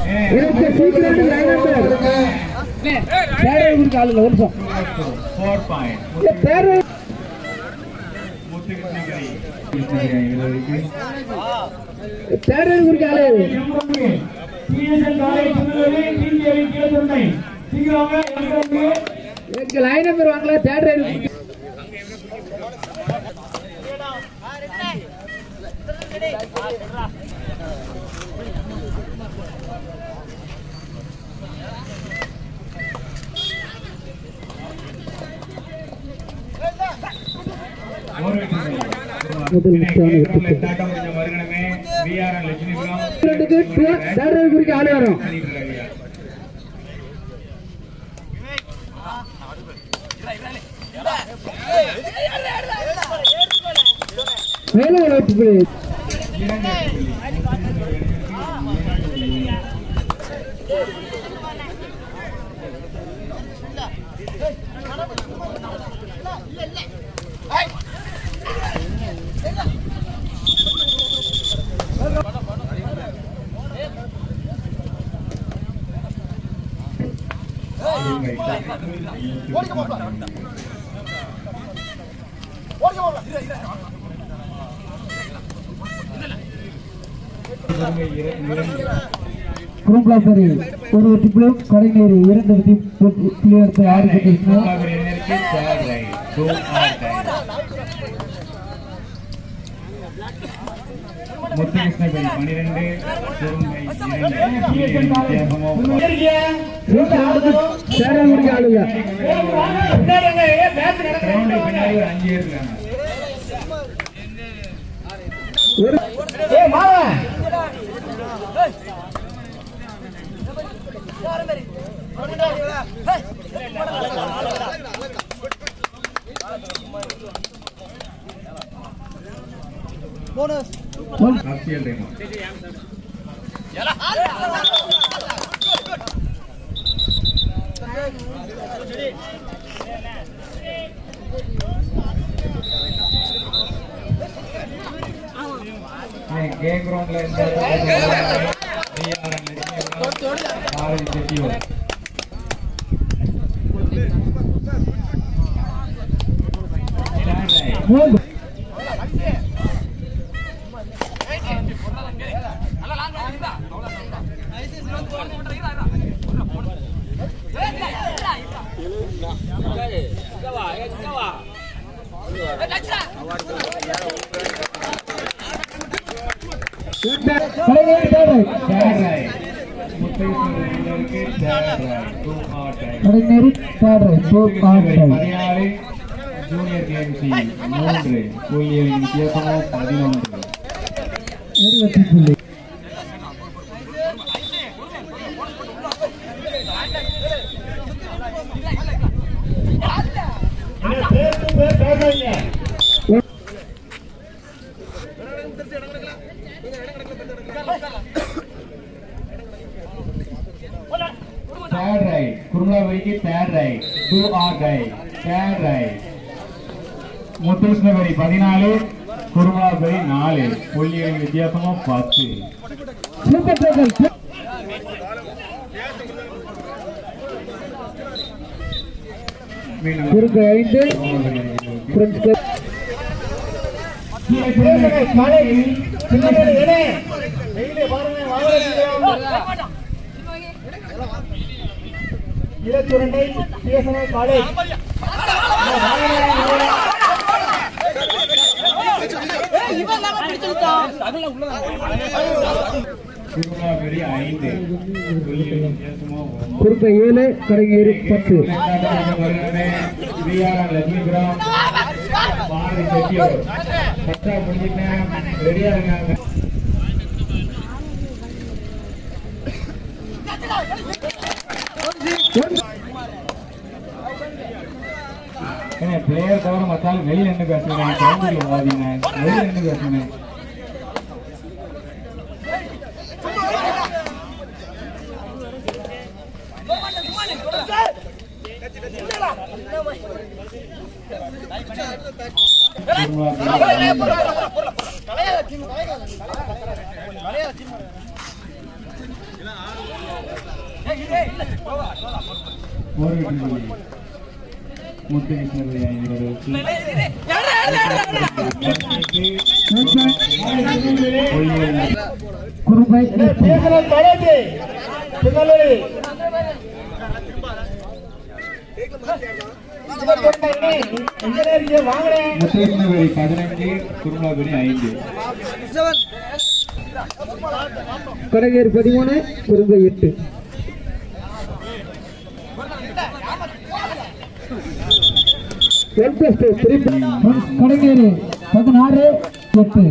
Line number வாங்கல third குறும்பாசரி ஒரு வெற்றிப்புலம் கடைநீர் 2 புள்ளி எடுத்து 6 முத்துகிருஷ்ணபுரி கேம் கிரவுண்ட்ல இந்த ஜூனியர் கேஎம்சி 3 புள்ளிகளின் வித்தியாசம் 11 third right குருமலாபுரிக்கு third right do or die third right முத்துகிருஷ்ணபுரி 14 குருமலாபுரி 4 புள்ளிகளின் வித்தியாசமும் 10 குறுக்கு 5 குறுக்கு 7 கடைநீர் 10 ரெடியா இருக்காங்க பிளேயர் தவிர மத்தாலும் வெளியில நின்று பேசுறேன் கிரௌண்டில் வாதிங்க வெளியில நின்று பேசுறேன் ஒரு வெற்றி புள்ளி முத்துகிருஷ்ணபுரி அணியினருக்கு. குறும்பை முத்துகிருஷ்ணபுரி 15 குருமலாபுரி 5. கடகேரி 13 குறும்பை 8. கடகேரி 16 8.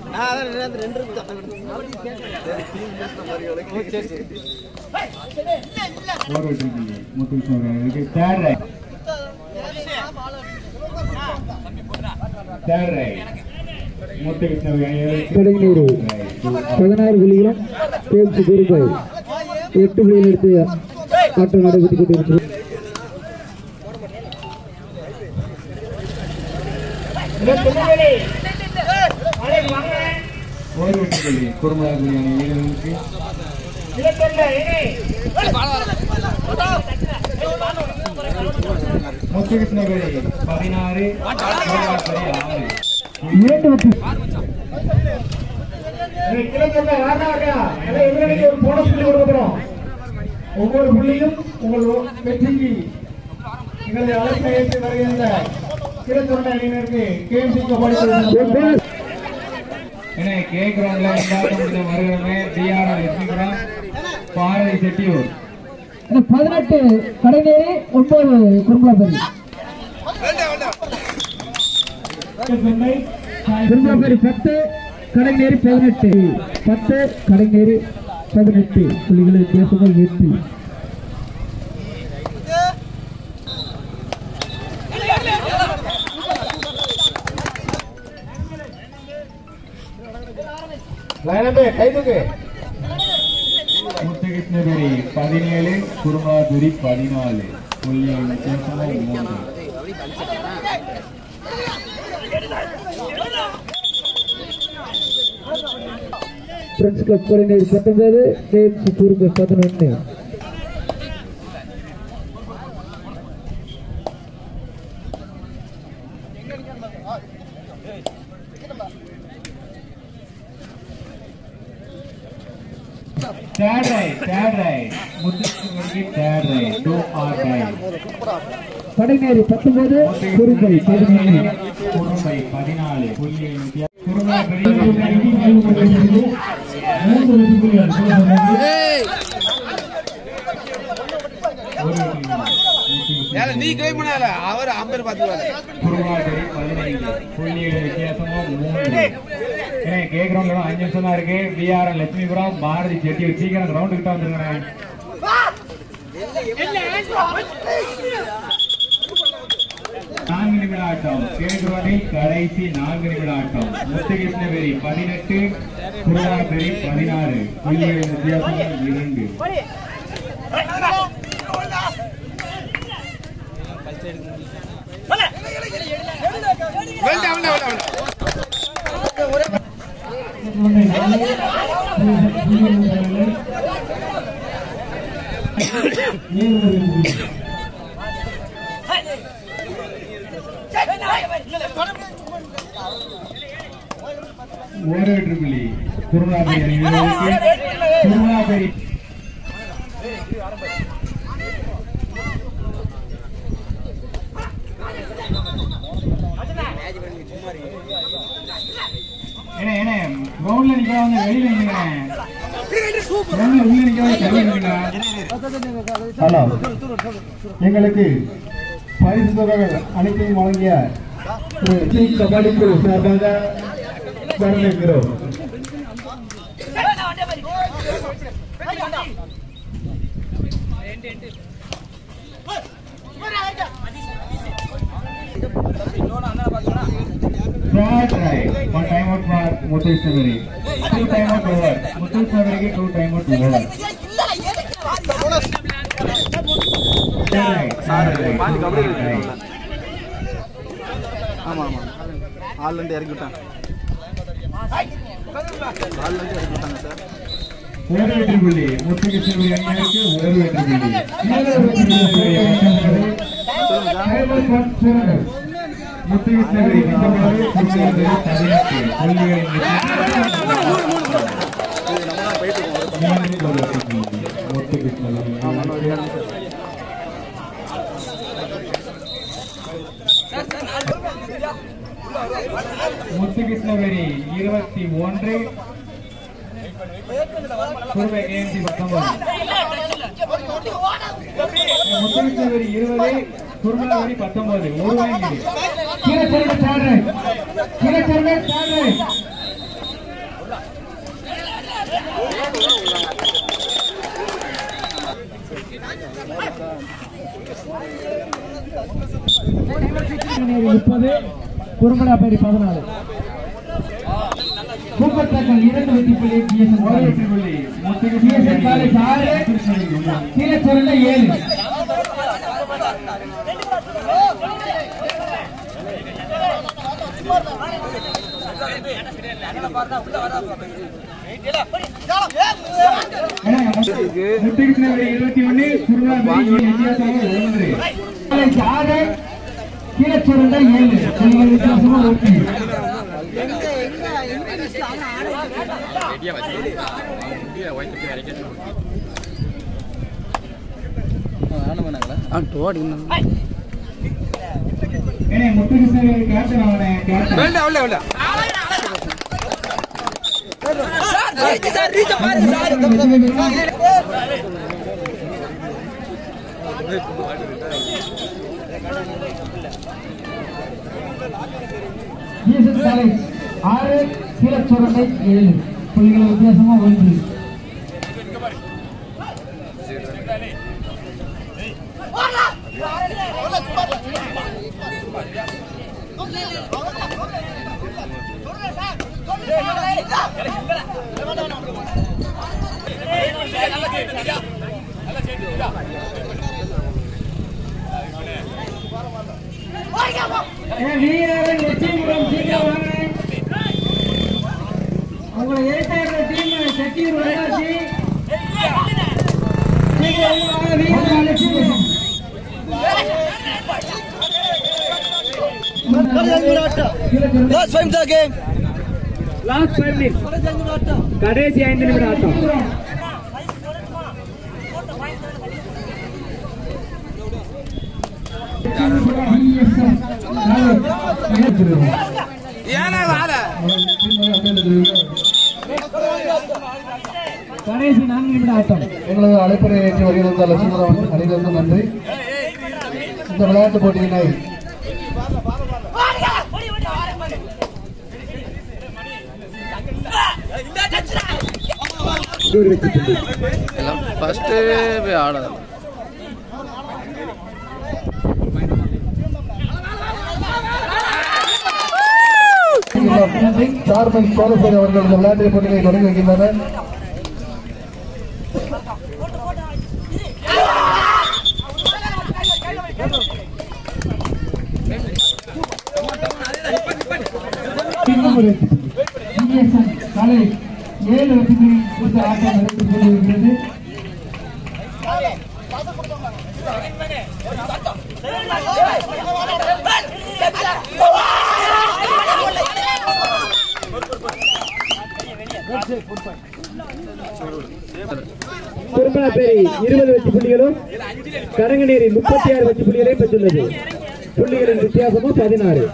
ஒரு வெற்றி புள்ளி முத்துகிருஷ்ணபுரி அணியினருக்கு. தேர்ட் ரைட் 16 புள்ளிகளும் கேம்ஸ் குறும்பை 8 புள்ளிகள் எடுத்து ஆட்டம் நடைபெற்றுக் கொண்டிருக்கிறது. ஒரு வெற்றி புள்ளி குருமலாபுரி அணியினருக்கு. முத்துகிருஷ்ணபுரி 16 குருமலாபுரி 6. இரண்டு வெற்றி ஒவ்வொரு புள்ளியும் உங்கள் வெற்றிக்கு எங்களை அழைப்பை ஏற்று வருகின்ற கிழத்தொண்டை அணியினருக்கு கேம்சிக்கு கே கிரவுண்ட்ல வருகிறமே டிஆர் எஸ்மிபுரம் பாரதி செட்டியூர். 18 கடகேரி 9 குறும்பலாபுரி. குறும்பலாபுரி 10 கடகேரி 18. 10 கடகேரி 18 புள்ளிகளை வித்தியாசமாக வெற்றி. கைதுக்கு முத்துகிருஷ்ணபுரி 17 குருமலாபுரி 14 புள்ளிகள் வித்தியாசமாக 3. ஃப்ரெண்ட்ஸ் கப் கடகேரி 19 கேம்ஸ் குறும்பை 11. Third right. முத்துகிருஷ்ணபுரிக்கு third right. 2 or die. கடகேரி 19 குறும்பை 14. குரும்பை 14 புள்ளிகள் வித்தியாசம். குருமலாபுரி நீ கிளைம் பண்ணல அவர் அம்பர் பாத்துவாரு. குருமலாபுரி 15 புள்ளிகள் வித்தியாசமா 3. கே கிரவுண்ட்ல 5 நிமிஷம் தான் இருக்கு. பிஆர் லட்சுமிபுரம் பாரதி செட்டியூர் சீக்கிரம் கிரவுண்ட் கிட்ட வந்துருங்க. 4 நிமிட ஆட்டம். கே கிரவுண்டில் கடைசி 4 நிமிட ஆட்டம். முத்துகிருஷ்ணபுரி 18 குருமலாபுரி 16 புள்ளிகள் வித்தியாசம் 2. ஒரு வெற்றி புள்ளி குருமலாபுரி அணியினருக்கு. குருமலாபுரி கிரவுண்ட்ல நிக்காம வெளியில நிக்கிறேன். உள்ள நிக்காம ஹலோ, எங்களுக்கு பரிசு தொகைகள் அனைத்தையும் வழங்கிய கபடி குழு சார்பாக வரவேற்கிறோம். Third right. One time out for Muthusnagari. 2 time out over. Muthusnagari 2 time out over. ஆமா ஆமா ஆல்ல இருந்து இறக்கி விட்டாங்க. ஆல்ல இருந்து இறக்கி விட்டாங்க சார். ஒரு வெற்றி புள்ளி முத்துகிருஷ்ணகிரி அணியினருக்கு ஒரு வெற்றி புள்ளி. முத்துகிருஷ்ணகிரி 19 புள்ளிகளின் முத்துகிருஷ்ணகிரி 21 குருவை KMC 19. முத்துகிருஷ்ணகிரி 20 குருமலகிரி 19. ஒரு வாங்கி குறும்பலாப்பேரி 14. கூப்பத்தாக்கல் 2 வெற்றி புள்ளி வெற்றி புள்ளி முத்துகிருஷ்ணகிரி 6 கீழச்சொரண்ட 7. முத்துகிருஷ்ணகிரி 21 குருமலகிரி வித்தியாசம் 1. 6 கீழச்சொரண்ட 7 வித்தியாசமா 1. முத்துகிருஷ்ணகிரி கேப்டன் அவனை கேப்டன் காலேஜ் 6 கீழச்சொரண்டை 7 புள்ளிகள் வித்தியாசமா 1. வீரர்கள் வெற்றிபுரம் சீக்கிரம் வாங்க. உங்களை ஏற்ற டீம் சக்கீர் வந்தாச்சு. சீக்கிரம் வாங்க வீரர்கள் வெற்றிபுரம். Last 5 minutes. கடைசி 5 நிமிட ஆட்டம். கடைசி 4 நிமிட ஆட்டம். எங்களது அழைப்பறை ஏற்றி வருகிற லட்சுமணன் அனைவருக்கும் நன்றி. இந்த விளையாட்டு போட்டியினை சார்மன் சோழசேரி அவர்கள் இந்த விளையாட்டு போட்டியை தொடங்கி வைக்கின்றனர். காலை 7 வெற்றி குறித்த ஆட்டம் நடந்து கொண்டிருக்கிறது. குறும்பலாப்பேரி 20 வெற்றி புள்ளிகளும் கரங்கநேரி 36 வெற்றி புள்ளிகளை பெற்றுள்ளது. புள்ளிகளின் வித்தியாசமும் 16.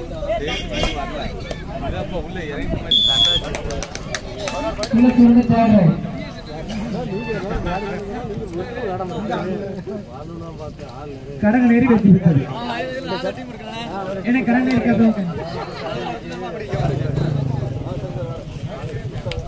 கடங்கநேரி வெற்றி பெற்றது. கடங்கநேரி